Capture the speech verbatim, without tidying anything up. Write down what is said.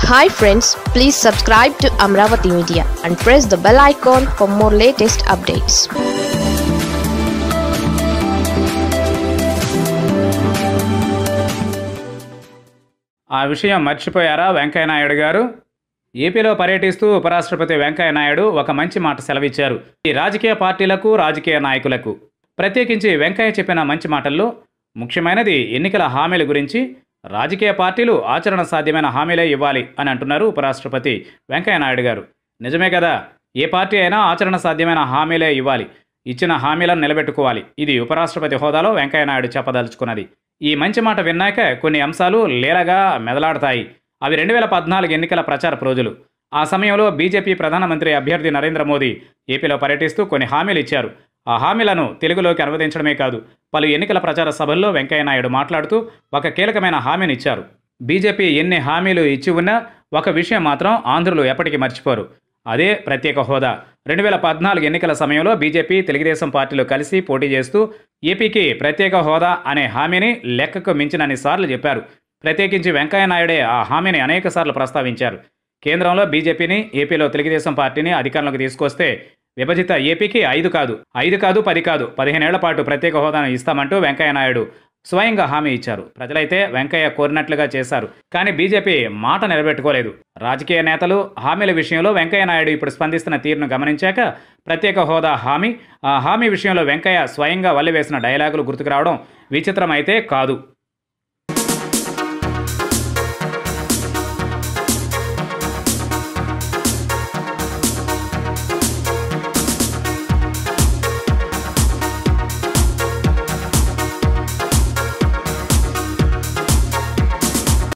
Hi friends, please subscribe to Amaravathi Media and press the bell icon for more latest updates. ఆ విషయం మర్చిపోయారా వెంకయ్య నాయుడు గారు? ఏపీలో పర్యటిస్తూ ఉపరాష్ట్రపతి వెంకయ్య నాయుడు ఒక మంచి మాట సెలవిచ్చారు. ఈ రాజకీయ పార్టీలకు, రాజకీయ నాయకులకు ప్రత్యేకించి వెంకయ్య చెప్పిన మంచి మాటల్లో ముఖ్యమైనది ఎన్నికల హామీల గురించి. రాజకీయ పార్టీలు ఆచరణ సాధ్యమైన హామీలే ఇవ్వాలి అని అంటున్నారు ఉపరాష్ట్రపతి వెంకయ్య నాయుడు గారు. నిజమే కదా, ఏ పార్టీ అయినా ఆచరణ సాధ్యమైన హామీలే ఇవ్వాలి, ఇచ్చిన హామీలను నిలబెట్టుకోవాలి. ఇది ఉపరాష్ట్రపతి హోదాలో వెంకయ్య నాయుడు చెప్పదలుచుకున్నది. ఈ మంచి మాట విన్నాక కొన్ని అంశాలు లీలగా మెదలాడతాయి. అవి రెండు వేల పద్నాలుగు ఎన్నికల ప్రచారపు రోజులు. ఆ సమయంలో బీజేపీ ప్రధానమంత్రి అభ్యర్థి నరేంద్ర మోదీ ఏపీలో పర్యటిస్తూ కొన్ని హామీలు ఇచ్చారు. ఆ హామీలను తెలుగులోకి అనువదించడమే కాదు, పలు ఎన్నికల ప్రచార సభల్లో వెంకయ్య నాయుడు మాట్లాడుతూ ఒక కీలకమైన హామీని ఇచ్చారు. బీజేపీ ఎన్ని హామీలు ఇచ్చి ఉన్నా ఒక విషయం మాత్రం ఆంధ్రులు ఎప్పటికీ మర్చిపోరు. అదే ప్రత్యేక హోదా. రెండు వేల పద్నాలుగు ఎన్నికల సమయంలో బీజేపీ, తెలుగుదేశం పార్టీలు కలిసి పోటీ చేస్తూ ఏపీకి ప్రత్యేక హోదా అనే హామీని లెక్కకు మించినన్ని సార్లు చెప్పారు. ప్రత్యేకించి వెంకయ్య నాయుడే ఆ హామీని అనేక సార్లు ప్రస్తావించారు. కేంద్రంలో బీజేపీని, ఏపీలో తెలుగుదేశం పార్టీని అధికారంలోకి తీసుకొస్తే విభజిత ఏపీకి ఐదు కాదు ఐదు కాదు పది కాదు పదిహేనేళ్ల పాటు ప్రత్యేక హోదాను ఇస్తామంటూ వెంకయ్య నాయుడు స్వయంగా హామీ ఇచ్చారు. ప్రజలైతే వెంకయ్య కోరినట్లుగా చేశారు. కానీ బీజేపీ మాట నిలబెట్టుకోలేదు. రాజకీయ నేతలు హామీల విషయంలో వెంకయ్య నాయుడు ఇప్పుడు స్పందిస్తున్న తీరును గమనించాక ప్రత్యేక హోదా హామీ, ఆ హామీ విషయంలో వెంకయ్య స్వయంగా వల్లివేసిన డైలాగులు గుర్తుకు రావడం విచిత్రమైతే కాదు.